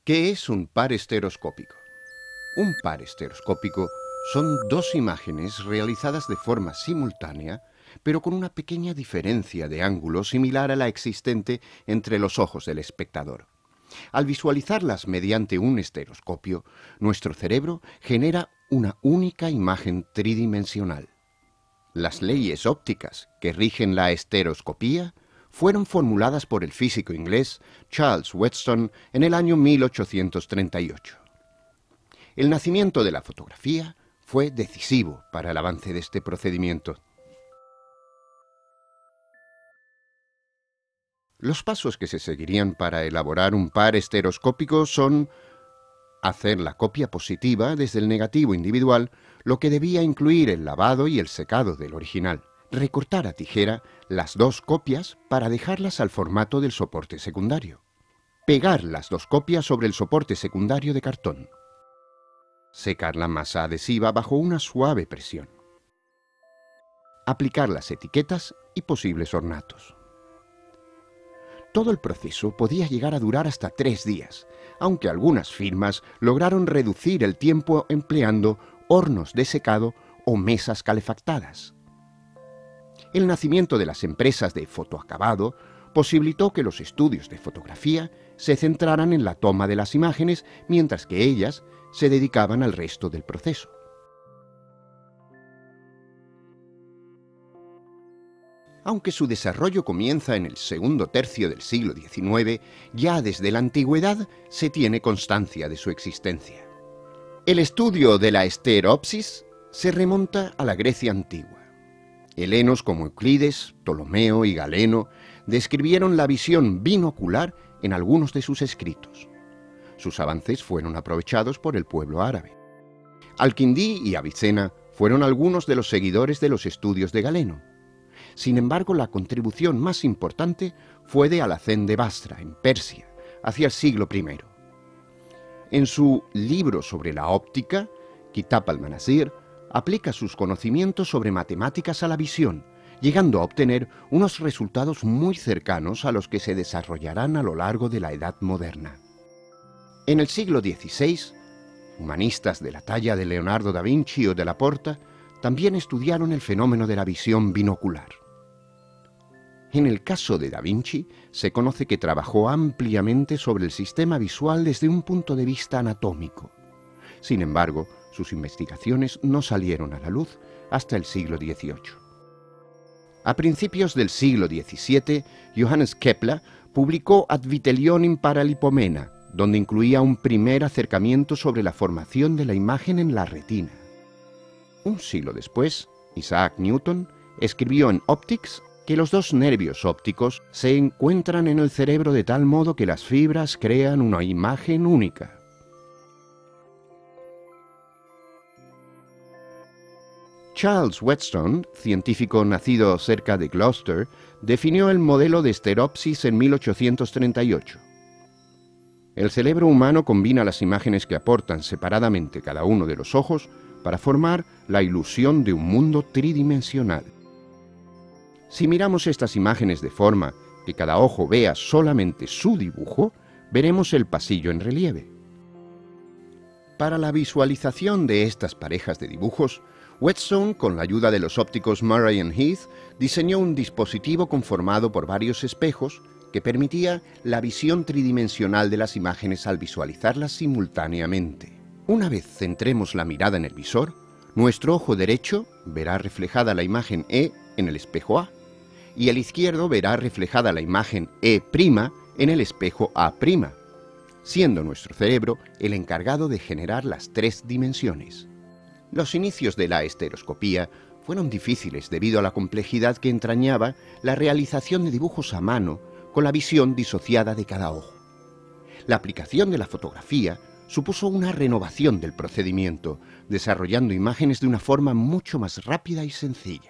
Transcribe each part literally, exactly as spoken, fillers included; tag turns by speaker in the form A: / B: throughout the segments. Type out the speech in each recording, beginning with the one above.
A: ¿Qué es un par estereoscópico? Un par estereoscópico son dos imágenes realizadas de forma simultánea, pero con una pequeña diferencia de ángulo similar a la existente entre los ojos del espectador. Al visualizarlas mediante un estereoscopio, nuestro cerebro genera una única imagen tridimensional. Las leyes ópticas que rigen la estereoscopía fueron formuladas por el físico inglés Charles Weston en el año mil ochocientos treinta y ocho. El nacimiento de la fotografía fue decisivo para el avance de este procedimiento. Los pasos que se seguirían para elaborar un par estereoscópico son hacer la copia positiva desde el negativo individual, lo que debía incluir el lavado y el secado del original. Recortar a tijera las dos copias para dejarlas al formato del soporte secundario. Pegar las dos copias sobre el soporte secundario de cartón. Secar la masa adhesiva bajo una suave presión. Aplicar las etiquetas y posibles ornatos. Todo el proceso podía llegar a durar hasta tres días, aunque algunas firmas lograron reducir el tiempo empleando hornos de secado o mesas calefactadas. El nacimiento de las empresas de fotoacabado posibilitó que los estudios de fotografía se centraran en la toma de las imágenes, mientras que ellas se dedicaban al resto del proceso. Aunque su desarrollo comienza en el segundo tercio del siglo diecinueve, ya desde la antigüedad se tiene constancia de su existencia. El estudio de la estereopsis se remonta a la Grecia antigua. Helenos como Euclides, Ptolomeo y Galeno describieron la visión binocular en algunos de sus escritos. Sus avances fueron aprovechados por el pueblo árabe. Al-Kindi y Avicena fueron algunos de los seguidores de los estudios de Galeno. Sin embargo, la contribución más importante fue de Alacén de Basra, en Persia, hacia el siglo primero. En su libro sobre la óptica, Kitab al-Manazir, aplica sus conocimientos sobre matemáticas a la visión, llegando a obtener unos resultados muy cercanos a los que se desarrollarán a lo largo de la Edad Moderna. En el siglo dieciséis, humanistas de la talla de Leonardo da Vinci o de Laporta también estudiaron el fenómeno de la visión binocular. En el caso de da Vinci, se conoce que trabajó ampliamente sobre el sistema visual desde un punto de vista anatómico. Sin embargo, sus investigaciones no salieron a la luz hasta el siglo dieciocho. A principios del siglo diecisiete, Johannes Kepler publicó Ad Vitelionem Paralipomena, donde incluía un primer acercamiento sobre la formación de la imagen en la retina. Un siglo después, Isaac Newton escribió en Optics que los dos nervios ópticos se encuentran en el cerebro de tal modo que las fibras crean una imagen única. Charles Weston, científico nacido cerca de Gloucester, definió el modelo de estereopsis en mil ochocientos treinta y ocho. El cerebro humano combina las imágenes que aportan separadamente cada uno de los ojos para formar la ilusión de un mundo tridimensional. Si miramos estas imágenes de forma que cada ojo vea solamente su dibujo, veremos el pasillo en relieve. Para la visualización de estas parejas de dibujos, Weston, con la ayuda de los ópticos Murray y Heath, diseñó un dispositivo conformado por varios espejos que permitía la visión tridimensional de las imágenes al visualizarlas simultáneamente. Una vez centremos la mirada en el visor, nuestro ojo derecho verá reflejada la imagen E en el espejo A, y el izquierdo verá reflejada la imagen E' en el espejo A', siendo nuestro cerebro el encargado de generar las tres dimensiones. Los inicios de la estereoscopía fueron difíciles debido a la complejidad que entrañaba la realización de dibujos a mano con la visión disociada de cada ojo. La aplicación de la fotografía supuso una renovación del procedimiento, desarrollando imágenes de una forma mucho más rápida y sencilla.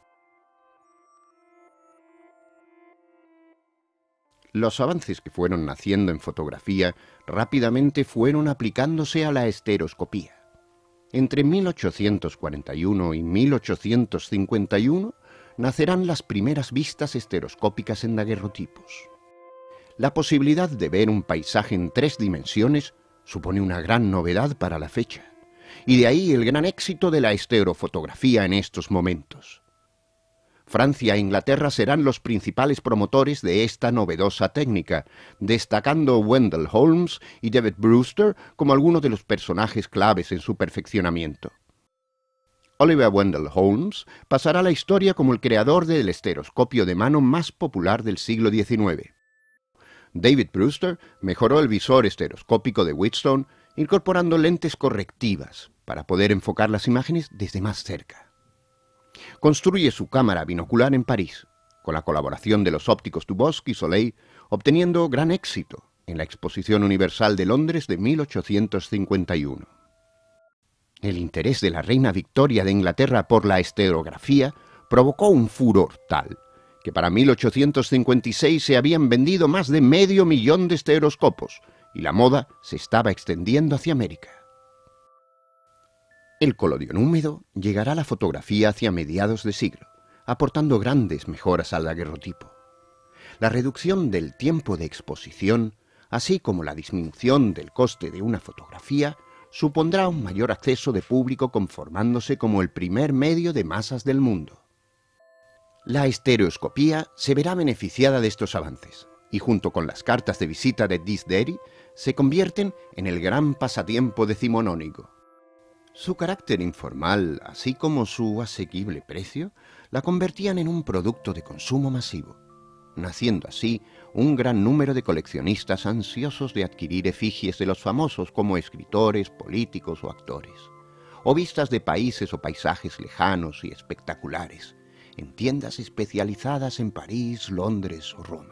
A: Los avances que fueron naciendo en fotografía rápidamente fueron aplicándose a la estereoscopía. Entre mil ochocientos cuarenta y uno y mil ochocientos cincuenta y uno nacerán las primeras vistas estereoscópicas en daguerrotipos. La posibilidad de ver un paisaje en tres dimensiones supone una gran novedad para la fecha, y de ahí el gran éxito de la estereofotografía en estos momentos. Francia e Inglaterra serán los principales promotores de esta novedosa técnica, destacando Wendell Holmes y David Brewster como algunos de los personajes claves en su perfeccionamiento. Oliver Wendell Holmes pasará a la historia como el creador del estereoscopio de mano más popular del siglo diecinueve. David Brewster mejoró el visor estereoscópico de Wheatstone incorporando lentes correctivas para poder enfocar las imágenes desde más cerca. Construye su cámara binocular en París, con la colaboración de los ópticos Dubosc y Soleil, obteniendo gran éxito en la Exposición Universal de Londres de mil ochocientos cincuenta y uno. El interés de la reina Victoria de Inglaterra por la estereografía provocó un furor tal que para mil ochocientos cincuenta y seis se habían vendido más de medio millón de estereoscopos y la moda se estaba extendiendo hacia América. El colodión húmedo llegará a la fotografía hacia mediados de siglo, aportando grandes mejoras al daguerrotipo. La reducción del tiempo de exposición, así como la disminución del coste de una fotografía, supondrá un mayor acceso de público conformándose como el primer medio de masas del mundo. La estereoscopía se verá beneficiada de estos avances, y junto con las cartas de visita de Disderi, se convierten en el gran pasatiempo decimonónico. Su carácter informal, así como su asequible precio, la convertían en un producto de consumo masivo, naciendo así un gran número de coleccionistas ansiosos de adquirir efigies de los famosos como escritores, políticos o actores, o vistas de países o paisajes lejanos y espectaculares, en tiendas especializadas en París, Londres o Roma.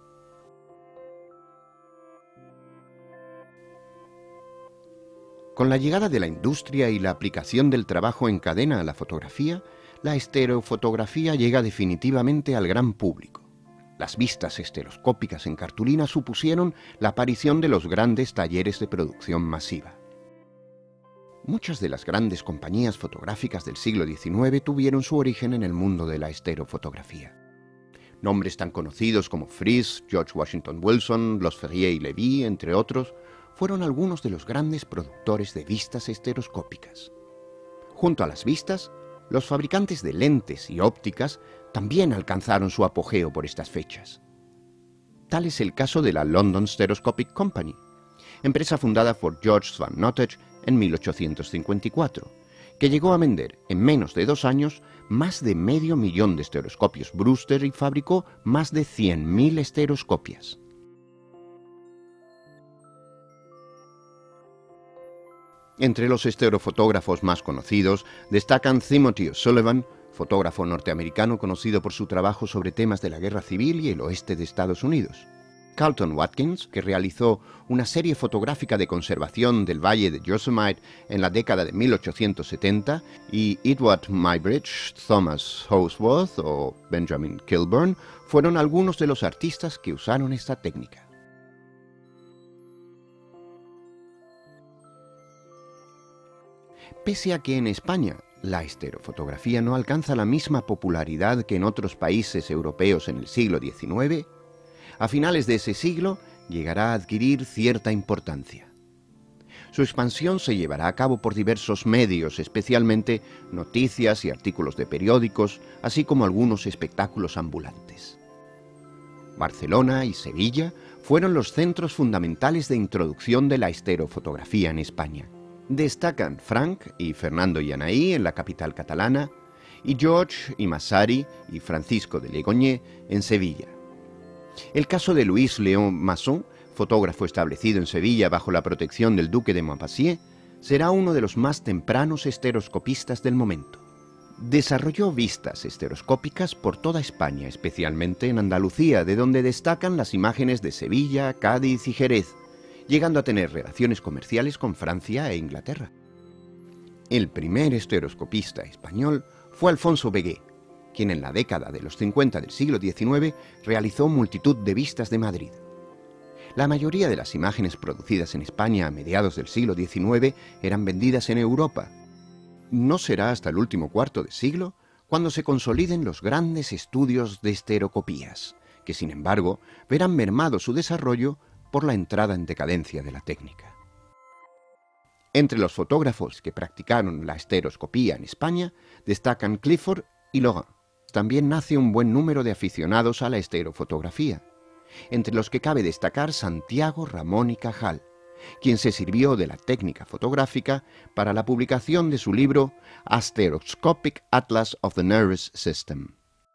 A: Con la llegada de la industria y la aplicación del trabajo en cadena a la fotografía, la estereofotografía llega definitivamente al gran público. Las vistas estereoscópicas en cartulina supusieron la aparición de los grandes talleres de producción masiva. Muchas de las grandes compañías fotográficas del siglo diecinueve tuvieron su origen en el mundo de la estereofotografía. Nombres tan conocidos como Fries, George Washington Wilson, los Ferrier y Levy, entre otros, fueron algunos de los grandes productores de vistas estereoscópicas. Junto a las vistas, los fabricantes de lentes y ópticas también alcanzaron su apogeo por estas fechas. Tal es el caso de la London Stereoscopic Company, empresa fundada por George Van Nottage en mil ochocientos cincuenta y cuatro, que llegó a vender en menos de dos años más de medio millón de estereoscopios Brewster y fabricó más de cien mil estereoscopias. Entre los estereofotógrafos más conocidos destacan Timothy O'Sullivan, fotógrafo norteamericano conocido por su trabajo sobre temas de la guerra civil y el oeste de Estados Unidos; Carlton Watkins, que realizó una serie fotográfica de conservación del Valle de Yosemite en la década de mil ochocientos setenta, y Edward Muybridge, Thomas Housworth o Benjamin Kilburn fueron algunos de los artistas que usaron esta técnica. Pese a que en España la estereofotografía no alcanza la misma popularidad que en otros países europeos en el siglo diecinueve, a finales de ese siglo llegará a adquirir cierta importancia. Su expansión se llevará a cabo por diversos medios, especialmente noticias y artículos de periódicos, así como algunos espectáculos ambulantes. Barcelona y Sevilla fueron los centros fundamentales de introducción de la estereofotografía en España. Destacan Frank y Fernando Llanaí en la capital catalana, y George y Massari y Francisco de Legogné en Sevilla. El caso de Luis Léon Masson, fotógrafo establecido en Sevilla bajo la protección del duque de Montpensier, será uno de los más tempranos estereoscopistas del momento. Desarrolló vistas estereoscópicas por toda España, especialmente en Andalucía, de donde destacan las imágenes de Sevilla, Cádiz y Jerez, llegando a tener relaciones comerciales con Francia e Inglaterra. El primer estereoscopista español fue Alfonso Begué, quien en la década de los cincuenta del siglo diecinueve realizó multitud de vistas de Madrid. La mayoría de las imágenes producidas en España a mediados del siglo diecinueve eran vendidas en Europa. No será hasta el último cuarto de siglo cuando se consoliden los grandes estudios de estereoscopías, que sin embargo verán mermado su desarrollo por la entrada en decadencia de la técnica. Entre los fotógrafos que practicaron la estereoscopía en España destacan Clifford y Logan. También nace un buen número de aficionados a la estereofotografía, entre los que cabe destacar Santiago Ramón y Cajal, quien se sirvió de la técnica fotográfica para la publicación de su libro A Stereoscopic Atlas of the Nervous System.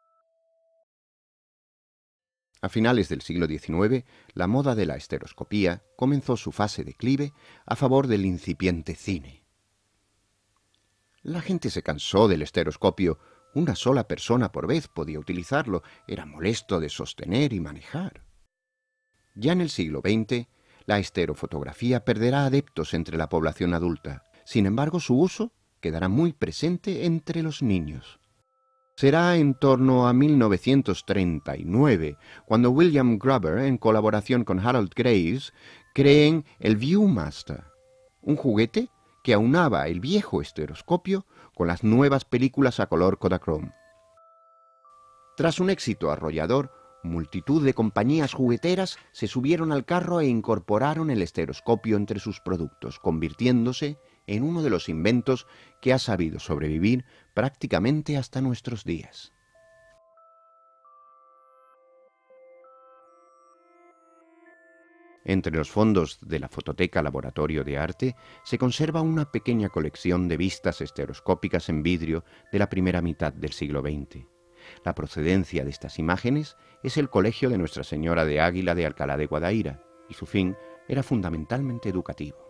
A: A finales del siglo diecinueve, la moda de la estereoscopía comenzó su fase de declive a favor del incipiente cine. La gente se cansó del estereoscopio. Una sola persona por vez podía utilizarlo. Era molesto de sostener y manejar. Ya en el siglo veinte, la estereofotografía perderá adeptos entre la población adulta. Sin embargo, su uso quedará muy presente entre los niños. Será en torno a mil novecientos treinta y nueve cuando William Gruber, en colaboración con Harold Graves, creen el Viewmaster, un juguete que aunaba el viejo estereoscopio con las nuevas películas a color Kodachrome. Tras un éxito arrollador, multitud de compañías jugueteras se subieron al carro e incorporaron el estereoscopio entre sus productos, convirtiéndose en uno de los inventos que ha sabido sobrevivir prácticamente hasta nuestros días. Entre los fondos de la Fototeca Laboratorio de Arte se conserva una pequeña colección de vistas estereoscópicas en vidrio de la primera mitad del siglo veinte. La procedencia de estas imágenes es el Colegio de Nuestra Señora de Águila de Alcalá de Guadaira, y su fin era fundamentalmente educativo.